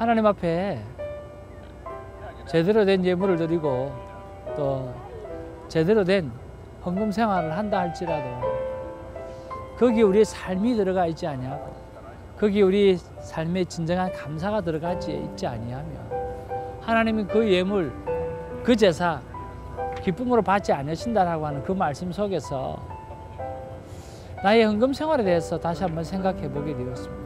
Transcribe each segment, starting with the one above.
하나님 앞에 제대로 된 예물을 드리고 또 제대로 된 헌금 생활을 한다 할지라도 거기 우리의 삶이 들어가 있지 아니하고 거기 우리 삶의 진정한 감사가 들어가지 있지 아니하면 하나님이 그 예물, 그 제사 기쁨으로 받지 않으신다라고 하는 그 말씀 속에서 나의 헌금 생활에 대해서 다시 한번 생각해 보게 되었습니다.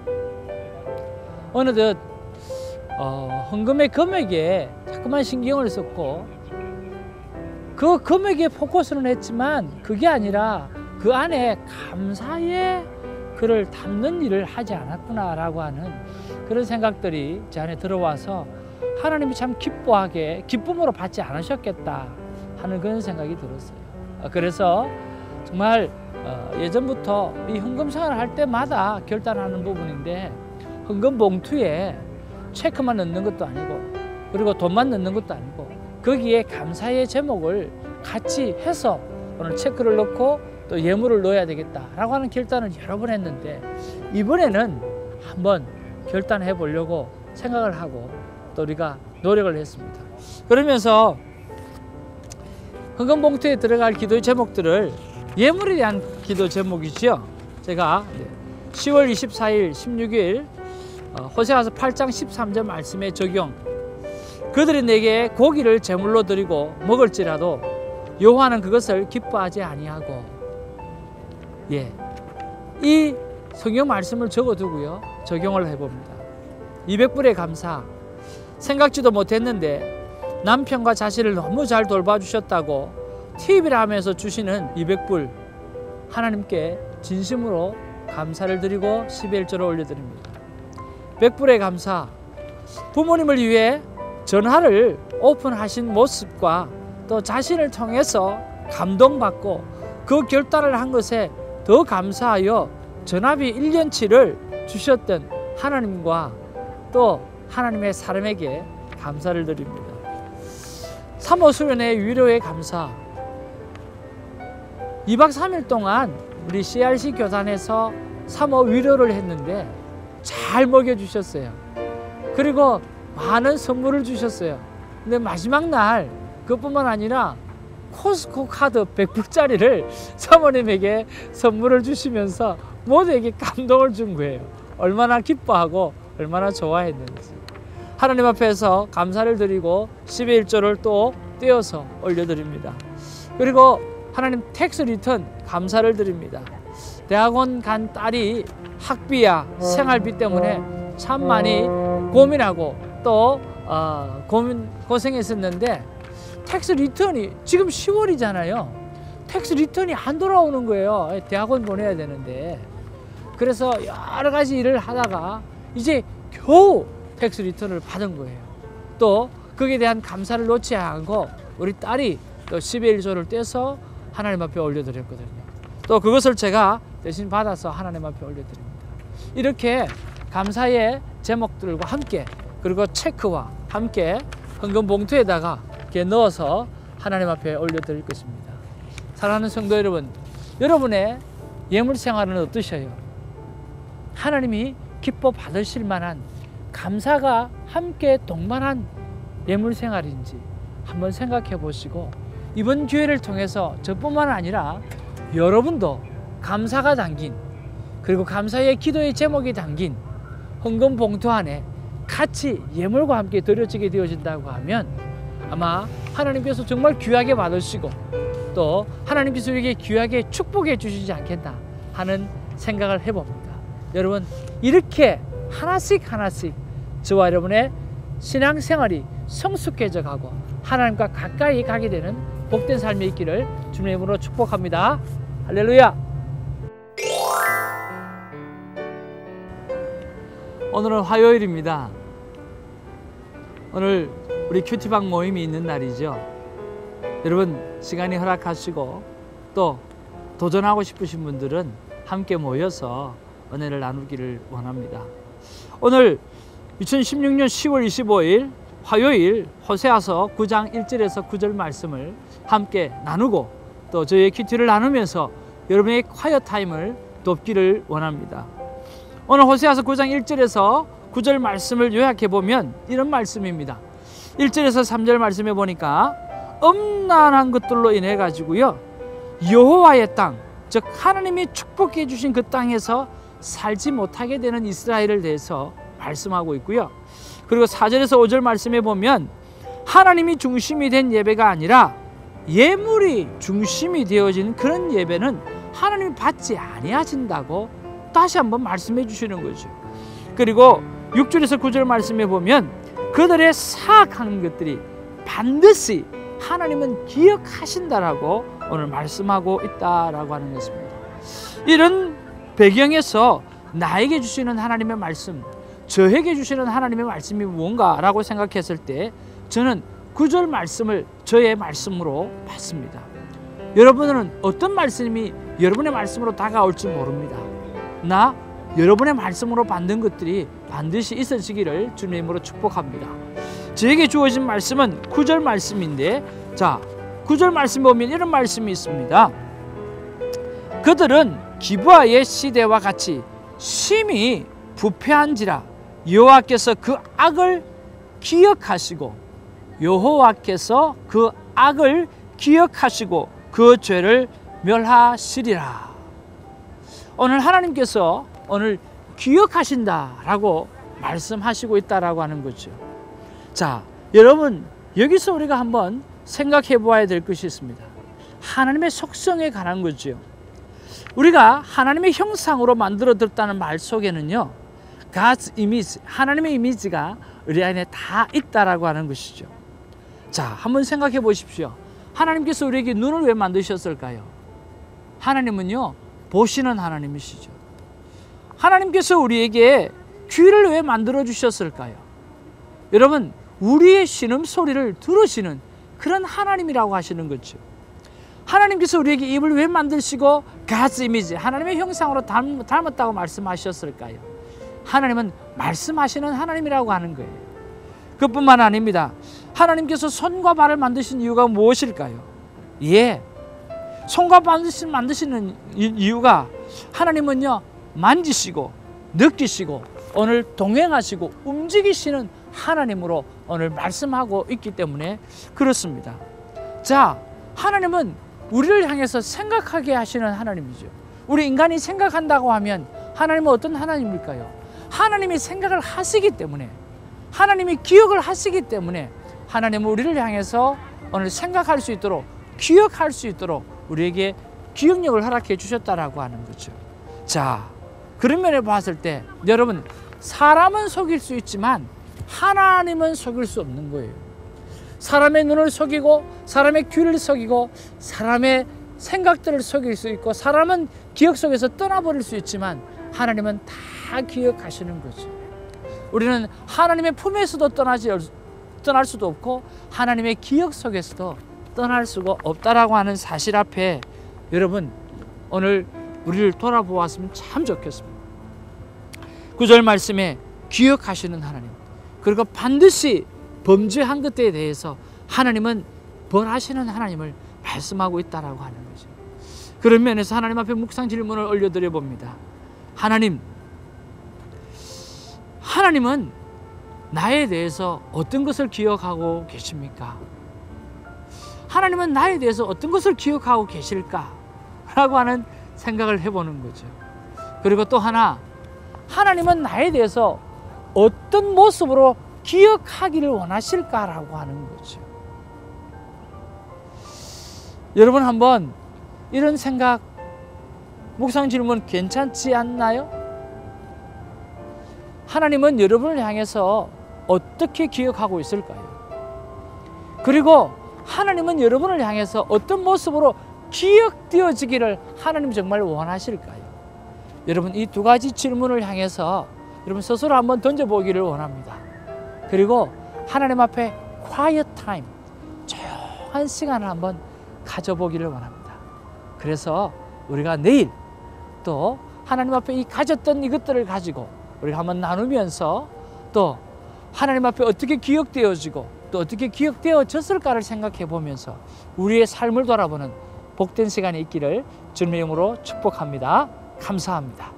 어느덧 헌금의 금액에 자꾸만 신경을 썼고 그 금액에 포커스는 했지만 그게 아니라 그 안에 감사의 글을 담는 일을 하지 않았구나라고 하는 그런 생각들이 제 안에 들어와서 하나님이 참 기뻐하게 기쁨으로 받지 않으셨겠다 하는 그런 생각이 들었어요. 그래서 정말 예전부터 이 헌금 생활을 할 때마다 결단하는 부분인데 헌금 봉투에 체크만 넣는 것도 아니고 그리고 돈만 넣는 것도 아니고 거기에 감사의 제목을 같이 해서 오늘 체크를 넣고 또 예물을 넣어야 되겠다라고 하는 결단을 여러 번 했는데 이번에는 한번 결단해 보려고 생각을 하고 또 우리가 노력을 했습니다. 그러면서 헌금 봉투에 들어갈 기도의 제목들을 예물에 대한 기도 제목이죠. 제가 10월 24일, 16일 호세아서 8장 13절 말씀의 적용. 그들이 내게 고기를 제물로 드리고 먹을지라도 여호와는 그것을 기뻐하지 아니하고. 이 성경 말씀을 적어두고요 적용을 해봅니다. 200불의 감사. 생각지도 못했는데 남편과 자신을 너무 잘 돌봐주셨다고 팁이라 하면서 주시는 200불 하나님께 진심으로 감사를 드리고 11조를 올려드립니다. 100불의 감사. 부모님을 위해 전화를 오픈하신 모습과 또 자신을 통해서 감동받고 그 결단을 한 것에 더 감사하여 전화비 1년치를 주셨던 하나님과 또 하나님의 사람에게 감사를 드립니다. 3호 수련회 위로의 감사. 2박 3일 동안 우리 CRC 교단에서 3호 위로를 했는데 잘 먹여주셨어요. 그리고 많은 선물을 주셨어요. 근데 마지막 날 그것뿐만 아니라 코스코 카드 100불짜리를 사모님에게 선물을 주시면서 모두에게 감동을 준 거예요. 얼마나 기뻐하고 얼마나 좋아했는지. 하나님 앞에서 감사를 드리고 11조를 또 떼어서 올려드립니다. 그리고 하나님 텍스 리턴 감사를 드립니다. 대학원 간 딸이 학비야 생활비 때문에 참 많이 고민하고 또 고생했었는데 텍스 리턴이 지금 10월이잖아요. 텍스 리턴이 안 돌아오는 거예요. 대학원 보내야 되는데. 그래서 여러 가지 일을 하다가 이제 겨우 텍스 리턴을 받은 거예요. 또 거기에 대한 감사를 놓지 않고 우리 딸이 또 11조를 떼서 하나님 앞에 올려드렸거든요. 또 그것을 제가 대신 받아서 하나님 앞에 올려드립니다. 이렇게 감사의 제목들과 함께 그리고 체크와 함께 헌금 봉투에다가 이렇게 넣어서 하나님 앞에 올려드릴 것입니다. 사랑하는 성도 여러분, 여러분의 예물 생활은 어떠셔요? 하나님이 기뻐 받으실 만한 감사가 함께 동반한 예물 생활인지 한번 생각해 보시고 이번 기회를 통해서 저뿐만 아니라 여러분도 감사가 담긴 그리고 감사의 기도의 제목이 담긴 헌금 봉투 안에 같이 예물과 함께 드려지게 되어진다고 하면 아마 하나님께서 정말 귀하게 받으시고 또 하나님께서 우리에게 귀하게 축복해 주시지 않겠나 하는 생각을 해봅니다. 여러분, 이렇게 하나씩 하나씩 저와 여러분의 신앙생활이 성숙해져 가고 하나님과 가까이 가게 되는 복된 삶이 있기를 주님의 이름으로 축복합니다. 할렐루야. 오늘은 화요일입니다. 오늘 우리 큐티방 모임이 있는 날이죠. 여러분 시간이 허락하시고 또 도전하고 싶으신 분들은 함께 모여서 은혜를 나누기를 원합니다. 오늘 2016년 10월 25일 화요일 호세아서 9장 1절에서 9절 말씀을 함께 나누고 또 저희의 큐티를 나누면서 여러분의 콰이어 타임을 돕기를 원합니다. 오늘 호세아서 9장 1절에서 9절 말씀을 요약해 보면 이런 말씀입니다. 1절에서 3절 말씀해 보니까 음란한 것들로 인해 가지고요, 여호와의 땅, 즉 하나님이 축복해 주신 그 땅에서 살지 못하게 되는 이스라엘을 대해서 말씀하고 있고요. 그리고 4절에서 5절 말씀해 보면 하나님이 중심이 된 예배가 아니라 예물이 중심이 되어진 그런 예배는 하나님이 받지 아니하신다고 다시 한번 말씀해 주시는 거죠. 그리고 6절에서 9절 말씀해 보면 그들의 사악한 것들이 반드시 하나님은 기억하신다라고 오늘 말씀하고 있다라고 하는 것입니다. 이런 배경에서 나에게 주시는 하나님의 말씀, 저에게 주시는 하나님의 말씀이 뭔가라고 생각했을 때 저는 9절 말씀을 저의 말씀으로 받습니다. 여러분은 어떤 말씀이 여러분의 말씀으로 다가올지 모릅니다. 나 여러분의 말씀으로 받는 것들이 반드시 있어지기를 주님으로 축복합니다. 저에게 주어진 말씀은 9절 말씀인데, 자, 9절 말씀 보면 이런 말씀이 있습니다. 그들은 기브아의 시대와 같이 심히 부패한지라 여호와께서 그 악을 기억하시고 여호와께서 그 악을 기억하시고 그 죄를 멸하시리라. 오늘 하나님께서 오늘 기억하신다라고 말씀하시고 있다라고 하는 거죠. 자, 여러분, 여기서 우리가 한번 생각해 보아야 될 것이 있습니다. 하나님의 속성에 관한 거죠. 우리가 하나님의 형상으로 만들어졌다는 말 속에는요, God's image, 하나님의 이미지가 우리 안에 다 있다라고 하는 것이죠. 자, 한번 생각해 보십시오. 하나님께서 우리에게 눈을 왜 만드셨을까요? 하나님은요, 보시는 하나님이시죠. 하나님께서 우리에게 귀를 왜 만들어 주셨을까요? 여러분, 우리의 신음소리를 들으시는 그런 하나님이라고 하시는 거죠. 하나님께서 우리에게 입을 왜 만드시고 God's image, 하나님의 형상으로 닮았다고 말씀하셨을까요? 하나님은 말씀하시는 하나님이라고 하는 거예요. 그뿐만 아닙니다. 하나님께서 손과 발을 만드신 이유가 무엇일까요? 예, 손과 발을 만드시는 이유가 하나님은요, 만지시고 느끼시고 오늘 동행하시고 움직이시는 하나님으로 오늘 말씀하고 있기 때문에 그렇습니다. 자, 하나님은 우리를 향해서 생각하게 하시는 하나님이죠. 우리 인간이 생각한다고 하면 하나님은 어떤 하나님일까요? 하나님이 생각을 하시기 때문에, 하나님이 기억을 하시기 때문에 하나님은 우리를 향해서 오늘 생각할 수 있도록, 기억할 수 있도록 우리에게 기억력을 허락해 주셨다라고 하는 거죠. 자, 그런 면에 봤을 때 여러분, 사람은 속일 수 있지만 하나님은 속일 수 없는 거예요. 사람의 눈을 속이고 사람의 귀를 속이고 사람의 생각들을 속일 수 있고 사람은 기억 속에서 떠나버릴 수 있지만 하나님은 다 기억하시는 거죠. 우리는 하나님의 품에서도 떠날 수도 없고 하나님의 기억 속에서도 떠날 수가 없다라고 하는 사실 앞에 여러분, 오늘 우리를 돌아보았으면 참 좋겠습니다. 9절 말씀에 기억하시는 하나님, 그리고 반드시 범죄한 것에 대해서 하나님은 벌하시는 하나님을 말씀하고 있다라고 하는 거죠. 그런 면에서 하나님 앞에 묵상 질문을 올려드려 봅니다. 하나님은 나에 대해서 어떤 것을 기억하고 계십니까? 하나님은 나에 대해서 어떤 것을 기억하고 계실까? 라고 하는 생각을 해보는 거죠. 그리고 또 하나, 하나님은 나에 대해서 어떤 모습으로 기억하기를 원하실까라고 하는 거죠. 여러분, 한번 이런 생각, 묵상 질문 괜찮지 않나요? 하나님은 여러분을 향해서 어떻게 기억하고 있을까요? 그리고 하나님은 여러분을 향해서 어떤 모습으로 기억되어지기를 하나님 정말 원하실까요? 여러분, 이 두 가지 질문을 향해서 여러분 스스로 한번 던져보기를 원합니다. 그리고 하나님 앞에 quiet time, 조용한 시간을 한번 가져보기를 원합니다. 그래서 우리가 내일 또 하나님 앞에 이 가졌던 이것들을 가지고 우리가 한번 나누면서 또 하나님 앞에 어떻게 기억되어지고 또 어떻게 기억되어졌을까를 생각해 보면서 우리의 삶을 돌아보는 복된 시간이 있기를 주님의 이름으로 축복합니다. 감사합니다.